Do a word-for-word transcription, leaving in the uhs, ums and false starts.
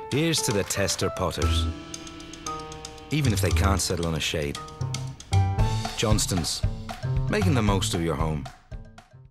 Here's to the tester potters, even if they can't settle on a shade. Johnston's, making the most of your home.